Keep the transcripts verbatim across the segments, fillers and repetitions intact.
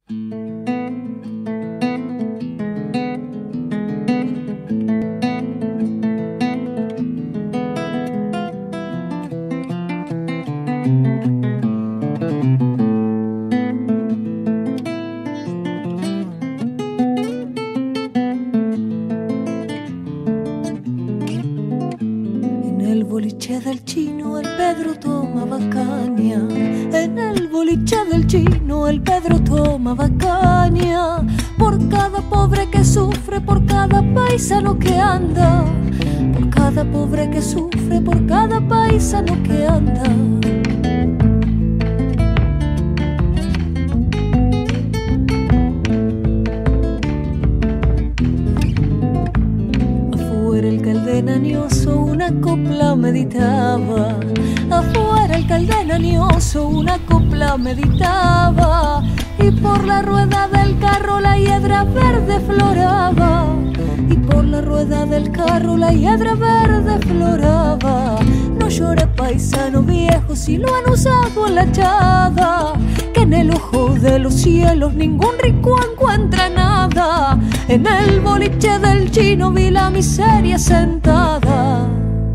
boliche del Chino el Pedro tomaba caña. En el boliche del Chino el Pedro tomaba caña. Por cada pobre que sufre, por cada paisano que anda. Por cada pobre que sufre, por cada paisano que anda. El caldenanioso una copla meditaba. Afuera el caldenanioso una copla meditaba. Y por la rueda del carro la hiedra verde floraba. Y por la rueda del carro la hiedra verde floraba. No llore paisano viejo si lo han usado en la echada. Que en el ojo de los cielos ningún rico encuentra nada. En el boliche del Chino vi la miseria sentada.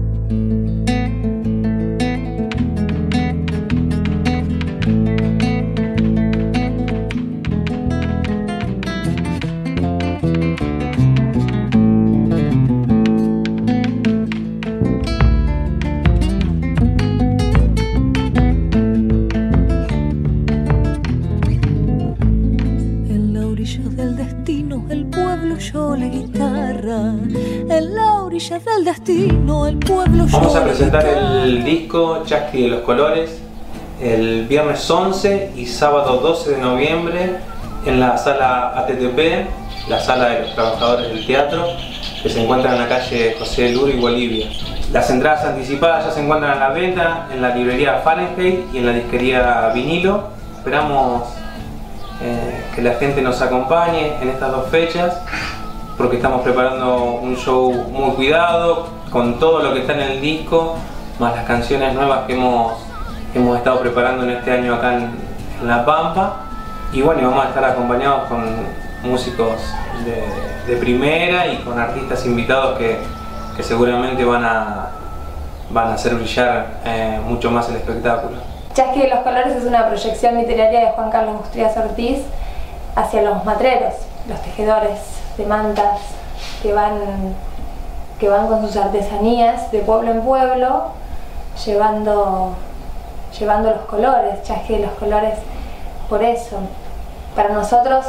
En la orilla del destino el pueblo. Vamos a presentar el disco Chasqui de los Colores el viernes once y sábado doce de noviembre en la sala A T T P, la sala de los trabajadores del teatro, que se encuentra en la calle José Luro y Bolivia. Las entradas anticipadas ya se encuentran a la venta en la librería Fahrenheit y en la disquería Vinilo. Esperamos eh, que la gente nos acompañe en estas dos fechas, porque estamos preparando un show muy cuidado, con todo lo que está en el disco, más las canciones nuevas que hemos, que hemos estado preparando en este año acá en, en La Pampa. Y bueno, vamos a estar acompañados con músicos de, de primera y con artistas invitados que, que seguramente van a, van a hacer brillar eh, mucho más el espectáculo. Chasqui de los Colores es una proyección literaria de Juan Carlos Gustrías Ortiz hacia los matreros, los tejedores de mantas que van, que van con sus artesanías de pueblo en pueblo llevando, llevando los colores, Chasqui de los Colores. Por eso, para nosotros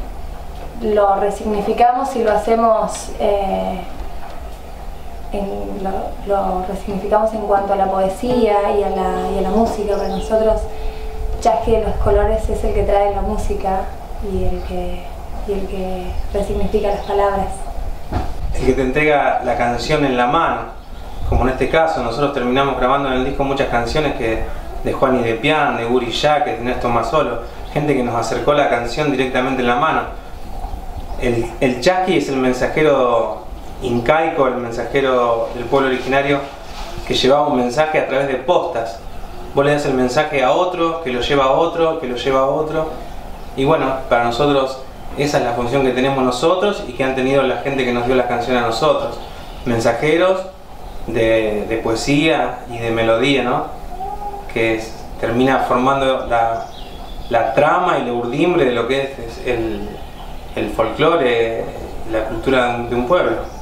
lo resignificamos y lo hacemos, eh, en, lo, lo resignificamos en cuanto a la poesía y a la, y a la música. Para nosotros Chasqui de los Colores es el que trae la música y el que y el que resignifica las palabras. El que te entrega la canción en la mano, como en este caso. Nosotros terminamos grabando en el disco muchas canciones que de Juan y de Pian, de Guri Jaque, de Néstor Masolo, gente que nos acercó la canción directamente en la mano. El, el Chasqui es el mensajero incaico, el mensajero del pueblo originario que llevaba un mensaje a través de postas. Vos le das el mensaje a otro, que lo lleva a otro, que lo lleva a otro. Y bueno, para nosotros esa es la función que tenemos nosotros y que han tenido la gente que nos dio las canciones a nosotros. Mensajeros de, de poesía y de melodía, ¿no? Que es, termina formando la, la trama y la urdimbre de lo que es, es el, el folclore, la cultura de un pueblo.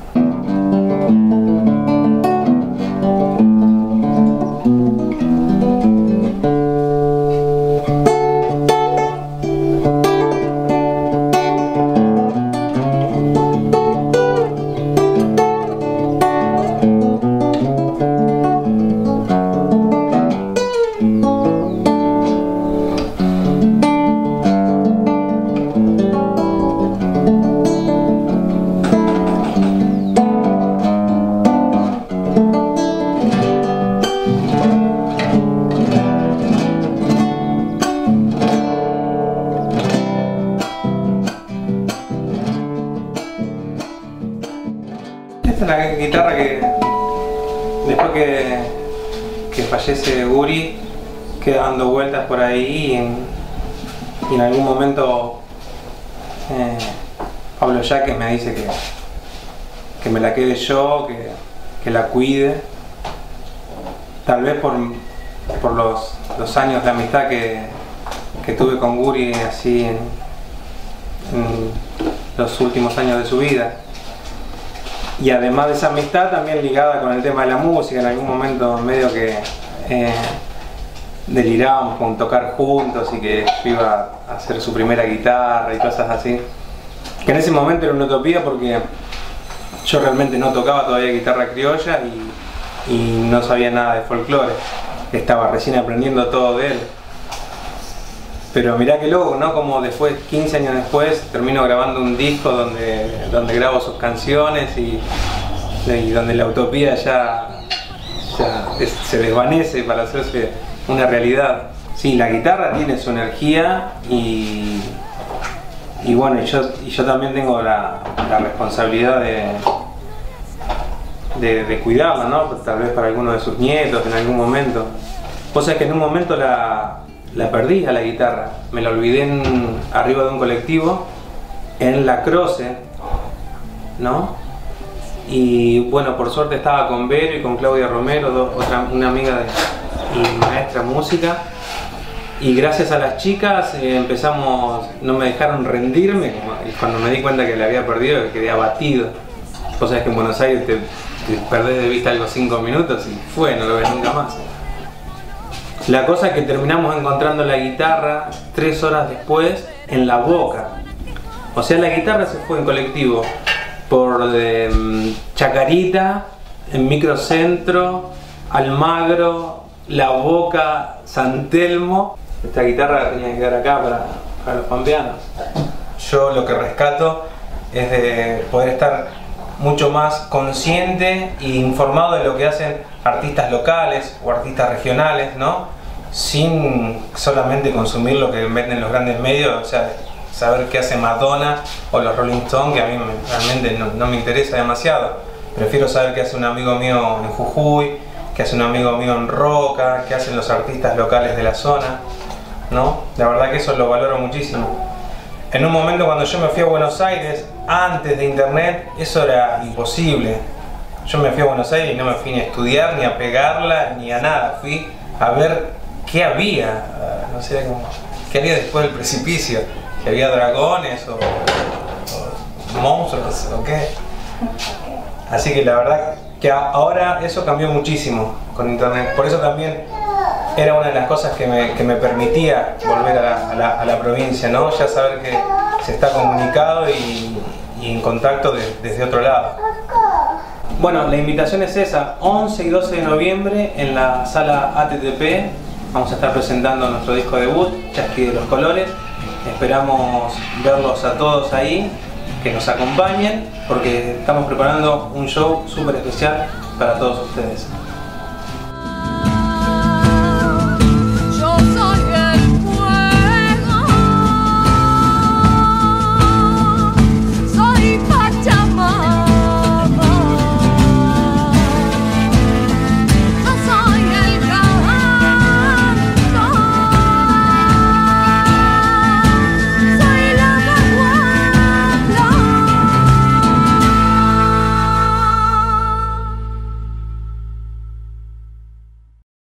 Esta es la guitarra que después que, que fallece Guri queda dando vueltas por ahí en, y en algún momento eh, Pablo Yaques me dice que, que me la quede yo, que, que la cuide, tal vez por, por los, los años de amistad que, que tuve con Guri así en, en los últimos años de su vida. Y además de esa amistad también ligada con el tema de la música, en algún momento medio que eh, delirábamos con tocar juntos y que iba a hacer su primera guitarra y cosas así. Que en ese momento era una utopía porque yo realmente no tocaba todavía guitarra criolla y, y no sabía nada de folclore. Estaba recién aprendiendo todo de él. Pero mirá que loco, ¿no? Como después, quince años después, termino grabando un disco donde, donde grabo sus canciones y, y donde la utopía ya, ya es, se desvanece para hacerse una realidad. Sí, la guitarra tiene su energía y, y bueno, y yo, y yo también tengo la, la responsabilidad de, de, de cuidarla, ¿no? Tal vez para alguno de sus nietos en algún momento. Vos sabés que en un momento la... la perdí a la guitarra, me la olvidé en, arriba de un colectivo en La Croce, ¿no? Y bueno, por suerte estaba con Vero y con Claudia Romero, dos, otra, una amiga de, y maestra música, y gracias a las chicas eh, empezamos, no me dejaron rendirme, y cuando me di cuenta que la había perdido quedé abatido. Vos sabés que en Buenos Aires te, te perdés de vista algo cinco minutos y fue, no lo ves nunca más. La cosa es que terminamos encontrando la guitarra tres horas después en La Boca. O sea, la guitarra se fue en colectivo por eh, Chacarita, en Microcentro, Almagro, La Boca, San Telmo. Esta guitarra tenía que quedar acá para, para los pampeanos. Yo lo que rescato es de poder estar mucho más consciente e informado de lo que hacen artistas locales o artistas regionales, ¿no? Sin solamente consumir lo que venden los grandes medios, o sea, saber qué hace Madonna o los Rolling Stones, que a mí realmente no, no me interesa demasiado. Prefiero saber qué hace un amigo mío en Jujuy, qué hace un amigo mío en Roca, qué hacen los artistas locales de la zona, ¿no? La verdad que eso lo valoro muchísimo. En un momento cuando yo me fui a Buenos Aires, antes de internet, eso era imposible. Yo me fui a Buenos Aires y no me fui ni a estudiar, ni a pegarla, ni a nada. Fui a ver qué había, no sé, cómo, qué había después del precipicio. Si había dragones o, o monstruos o qué. Así que la verdad que ahora eso cambió muchísimo con internet. Por eso también era una de las cosas que me, que me permitía volver a la, a, la, a la provincia, ¿no? Ya saber que se está comunicado y, y en contacto de, desde otro lado. Bueno, la invitación es esa, once y doce de noviembre en la sala A T T P. Vamos a estar presentando nuestro disco debut, Chasqui de los Colores. Esperamos verlos a todos ahí, que nos acompañen, porque estamos preparando un show súper especial para todos ustedes.